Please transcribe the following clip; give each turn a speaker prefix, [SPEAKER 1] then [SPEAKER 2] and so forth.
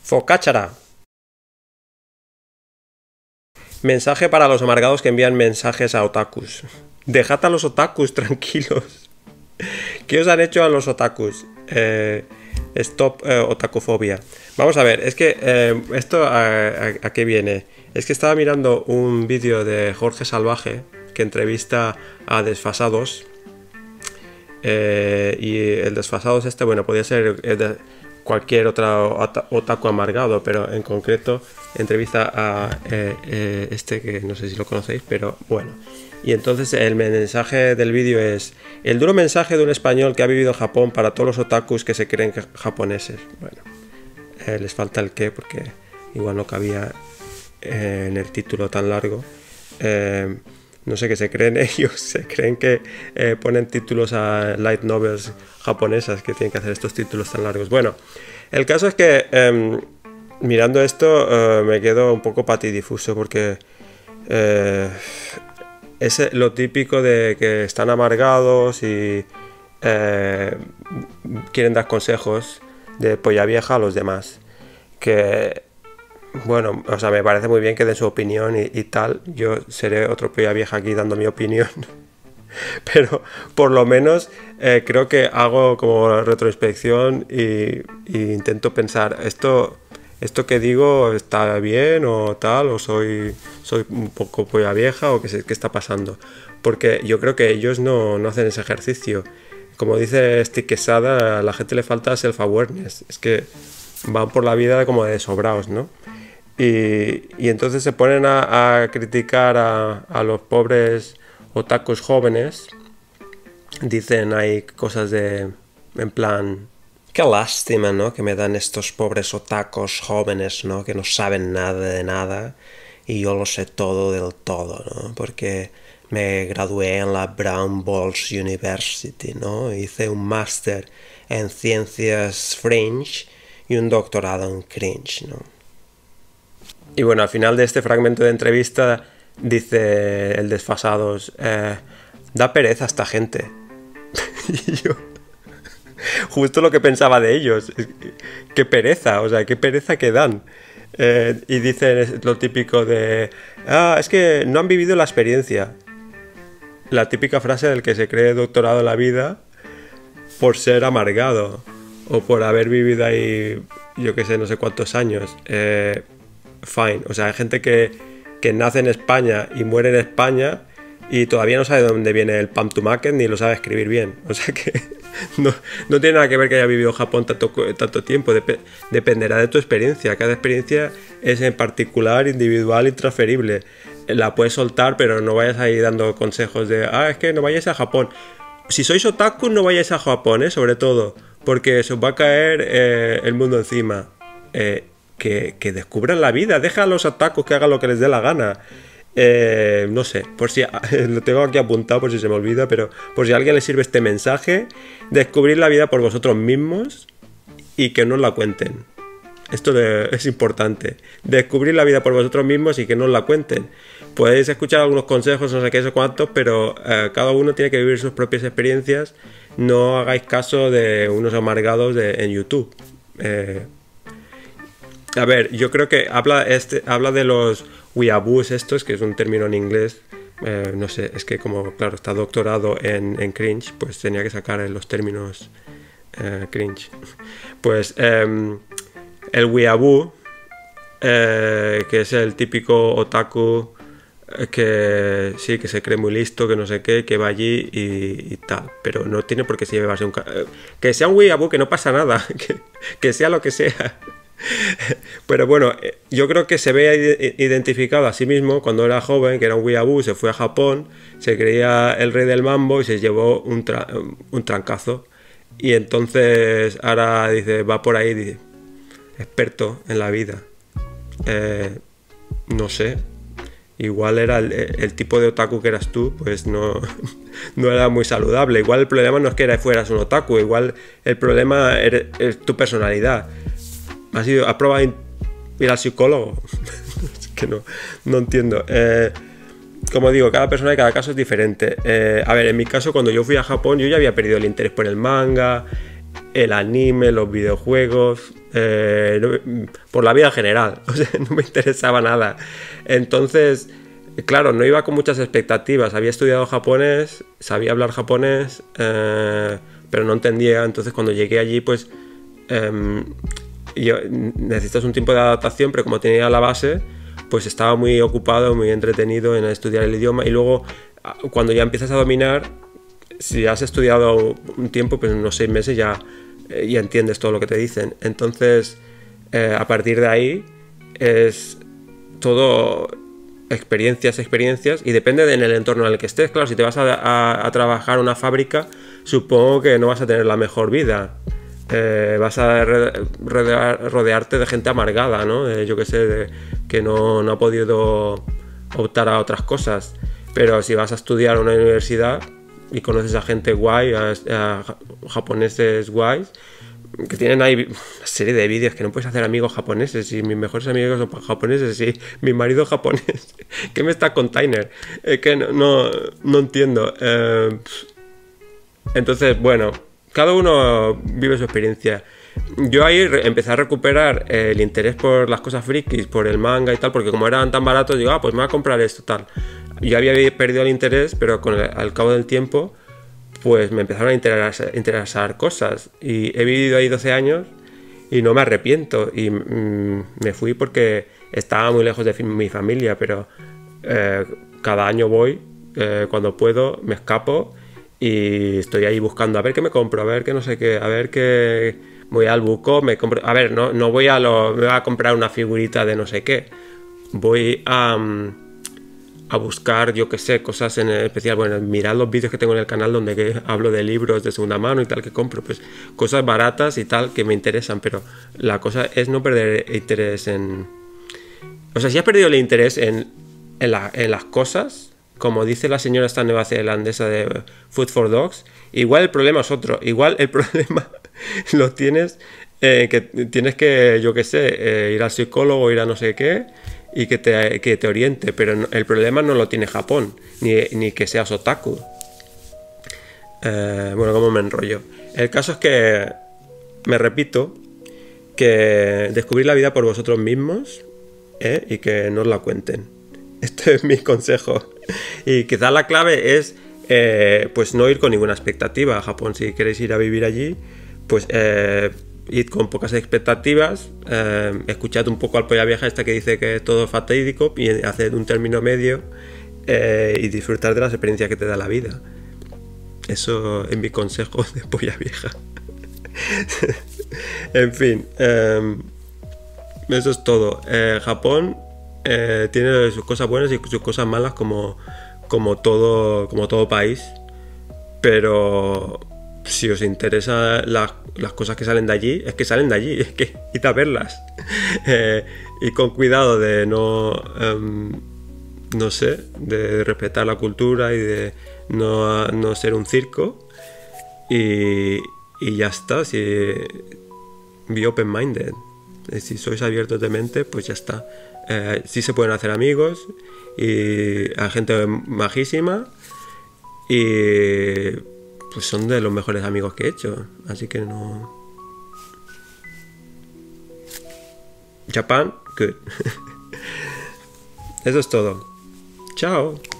[SPEAKER 1] Focaccia. Mensaje para los amargados que envían mensajes a otakus. Dejad a los otakus tranquilos. ¿Qué os han hecho a los otakus? Stop otakufobia. Vamos a ver, es que esto a qué viene. Es que estaba mirando un vídeo de Jorge Salvaje que entrevista a Desfasados. Y el Desfasados este, bueno, podría ser de cualquier otro otaku amargado, pero en concreto entrevista a este que no sé si lo conocéis, pero bueno. Y entonces el mensaje del vídeo es: el duro mensaje de un español que ha vivido en Japón para todos los otakus que se creen japoneses. Bueno, les falta el qué, porque igual no cabía en el título tan largo. No sé qué se creen ellos, se creen que ponen títulos a light novels japonesas que tienen que hacer estos títulos tan largos. Bueno, el caso es que mirando esto me quedo un poco patidifuso porque es lo típico de que están amargados y quieren dar consejos de polla vieja a los demás. Que, bueno, o sea, me parece muy bien que den su opinión y tal. Yo seré otro polla vieja aquí dando mi opinión. Pero por lo menos creo que hago como retroinspección y intento pensar, ¿esto que digo está bien o tal? ¿O soy un poco polla vieja? ¿O qué está pasando? Porque yo creo que ellos no hacen ese ejercicio. Como dice Stick Quesada, a la gente le falta self-awareness. Es que van por la vida como de sobraos, ¿no? Y entonces se ponen a criticar a los pobres otakus jóvenes. Dicen hay cosas en plan, qué lástima, ¿no? Que me dan estos pobres otakus jóvenes, ¿no? Que no saben nada de nada y yo lo sé todo del todo, ¿no? Porque me gradué en la Brown Balls University, ¿no? Hice un máster en ciencias French y un doctorado en cringe, ¿no? Y bueno, al final de este fragmento de entrevista dice el Desfasados, da pereza a esta gente. Y yo, justo lo que pensaba de ellos, qué pereza, o sea, qué pereza que dan. Y dicen lo típico de, es que no han vivido la experiencia. La típica frase del que se cree doctorado en la vida por ser amargado o por haber vivido ahí, yo qué sé, no sé cuántos años. Fine, o sea, hay gente que nace en España y muere en España y todavía no sabe de dónde viene el pan tumaken ni lo sabe escribir bien. O sea que no tiene nada que ver que haya vivido en Japón tanto tiempo. Dependerá de tu experiencia. Cada experiencia es en particular, individual y transferible. La puedes soltar, pero no vayas ahí dando consejos de es que no vayáis a Japón. Si sois otaku, no vayáis a Japón, sobre todo, porque se os va a caer el mundo encima. Que descubran la vida, deja a los otakus que hagan lo que les dé la gana. No sé, por si lo tengo aquí apuntado por si se me olvida, pero por si a alguien le sirve este mensaje, descubrir la vida por vosotros mismos y que no os la cuenten. Esto es importante, descubrir la vida por vosotros mismos y que no os la cuenten. Podéis escuchar algunos consejos, no sé qué, no sé cuántos, pero cada uno tiene que vivir sus propias experiencias. No hagáis caso de unos amargados en YouTube. A ver, yo creo que habla de los weeaboos estos, que es un término en inglés. No sé, es que como, claro, está doctorado en cringe, pues tenía que sacar los términos cringe. Pues el weeaboo, que es el típico otaku que sí, que se cree muy listo, que no sé qué, que va allí y tal, pero no tiene por qué llevarse que sea un weeaboo, que no pasa nada, que sea lo que sea. Pero bueno, yo creo que se ve identificado a sí mismo cuando era joven, que era un weeaboo, se fue a Japón, se creía el rey del mambo y se llevó un trancazo. Y entonces ahora dice, va por ahí, dice, experto en la vida. No sé, igual era el tipo de otaku que eras tú, pues no era muy saludable. Igual el problema no es que fueras un otaku, igual el problema es tu personalidad. ¿Has probado ir al psicólogo? Es que no entiendo. Como digo, cada persona y cada caso es diferente. A ver, en mi caso, cuando yo fui a Japón, yo ya había perdido el interés por el manga. el anime, los videojuegos, por la vida en general. O sea, no me interesaba nada. Entonces, claro, no iba con muchas expectativas. Había estudiado japonés, sabía hablar japonés, pero no entendía. Entonces, cuando llegué allí, pues necesitas un tiempo de adaptación, pero como tenía la base, pues estaba muy ocupado, muy entretenido en estudiar el idioma. Y luego, cuando ya empiezas a dominar, si has estudiado un tiempo, pues unos 6 meses ya entiendes todo lo que te dicen. Entonces, a partir de ahí es todo experiencias, y depende en el entorno en el que estés. Claro, si te vas a trabajar en una fábrica, supongo que no vas a tener la mejor vida. Vas a rodearte de gente amargada, ¿no? Yo que sé, que no ha podido optar a otras cosas. Pero si vas a estudiar a una universidad y conoces a gente guay, a japoneses guays, que tienen ahí una serie de vídeos que no puedes hacer amigos japoneses, y mis mejores amigos son japoneses, y mi marido japonés. ¿Qué me está container? Que no entiendo. Entonces, bueno, cada uno vive su experiencia. Yo ahí empecé a recuperar el interés por las cosas frikis, por el manga y tal, porque como eran tan baratos, digo, pues me voy a comprar esto, tal. Yo había perdido el interés, pero al cabo del tiempo, pues me empezaron a interesar cosas. Y he vivido ahí 12 años y no me arrepiento. Y me fui porque estaba muy lejos de mi familia, pero cada año voy, cuando puedo, me escapo y estoy ahí buscando a ver qué me compro, a ver qué no sé qué, a ver qué... Voy al Buco, me compro... A ver, no voy me voy a comprar una figurita de no sé qué. Voy a buscar, yo que sé, cosas en especial. Bueno, mirad los vídeos que tengo en el canal donde hablo de libros de segunda mano y tal que compro, pues cosas baratas y tal que me interesan, pero la cosa es no perder interés en... O sea, si has perdido el interés en las cosas, como dice la señora esta neozelandesa de Food for Dogs, igual el problema es otro. Igual el problema lo tienes, que tienes que, yo que sé, ir al psicólogo, ir a no sé qué, y que te oriente, pero el problema no lo tiene Japón, ni que seas otaku. Bueno, como me enrollo. El caso es que, me repito, que descubrir la vida por vosotros mismos, y que no os la cuenten. Este es mi consejo. Y quizás la clave es pues no ir con ninguna expectativa a Japón. Si queréis ir a vivir allí, pues id con pocas expectativas, escuchad un poco al polla vieja esta que dice que es todo fatídico, y haced un término medio, y disfrutar de las experiencias que te da la vida. Eso es mi consejo de polla vieja. En fin, eso es todo. Japón tiene sus cosas buenas y sus cosas malas, como todo país, pero si os interesan las cosas que salen de allí, es que salen de allí, es que id a verlas. Y con cuidado de no sé, de respetar la cultura y de no ser un circo, y ya está. Si be open-minded, si sois abiertos de mente, pues ya está. Sí se pueden hacer amigos y a gente majísima, y pues son de los mejores amigos que he hecho, así que no... Japan, good. Eso es todo. Chao.